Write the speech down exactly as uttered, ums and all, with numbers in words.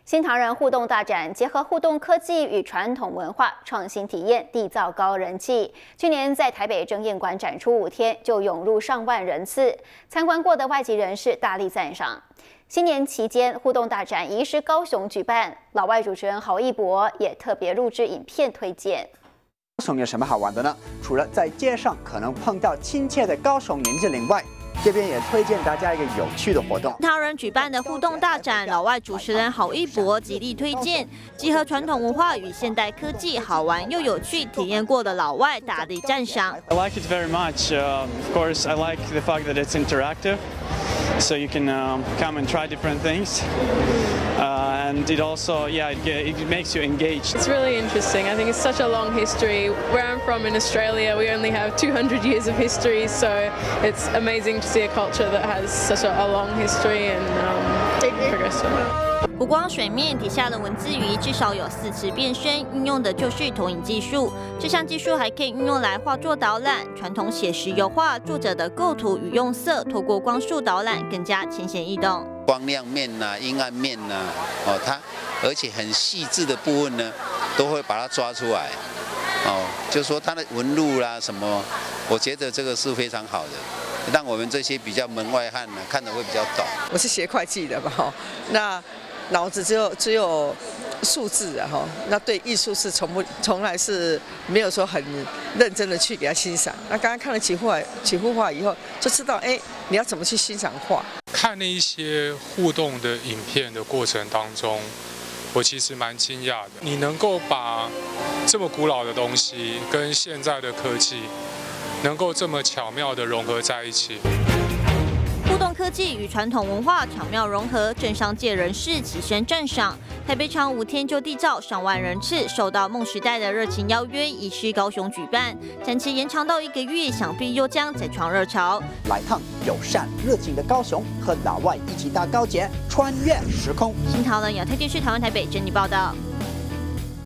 新唐人互动大展结合互动科技与传统文化创新体验，缔造高人气。去年在台北争艳馆展出五天，就涌入上万人次，参观过的外籍人士大力赞赏。新年期间，互动大展移师高雄举办，老外主持人郝一博也特别录制影片推荐。 高雄有什么好玩的呢？除了在街上可能碰到亲切的高雄年轻人外，这边也推荐大家一个有趣的活动。 唐人举办的互动大展，老外主持人郝一博极力推荐，结合传统文化与现代科技，好玩又有趣，体验过的老外大力赞赏。 I like it very much. Uh, of course, I like the fact that it's interactive, so you can um, come and try different things. Uh, and it also, yeah, it, it makes you engaged. It's really interesting. I think it's such a long history. Where I'm from in Australia, we only have two hundred years of history, so it's amazing to see a culture that has such a, a long history and um, progressive. 湖光水面底下的文字鱼至少有四次变身，运用的就是投影技术。这项技术还可以运用来画作导览，传统写实油画作者的构图与用色，透过光束导览更加浅显易懂。 光亮面呐、啊、阴暗面呐、啊，哦，它而且很细致的部分呢，都会把它抓出来。哦，就说它的纹路啦什么，我觉得这个是非常好的。 让我们这些比较门外汉呢，看得会比较懂。 我是学会计的嘛，哈，那脑子只有只有数字啊，哈，那对艺术是从不从来是没有说很认真的去给他欣赏。那刚刚看了几幅几幅画以后，就知道，哎，你要怎么去欣赏画。 看那一些互动的影片的过程当中，我其实蛮惊讶的，你能够把这么古老的东西跟现在的科技。 能够这么巧妙地融合在一起， 互动科技与传统文化巧妙融合，政商界人士齐声赞赏。台北场五天就缔造上万人次，受到梦时代的热情邀约，移师高雄举办，展期延长到一个月，想必又将再创热潮。 来趟友善热情的高雄，和老外一起搭高捷，穿越时空。 新唐人亚太电视台湾台北整理报道。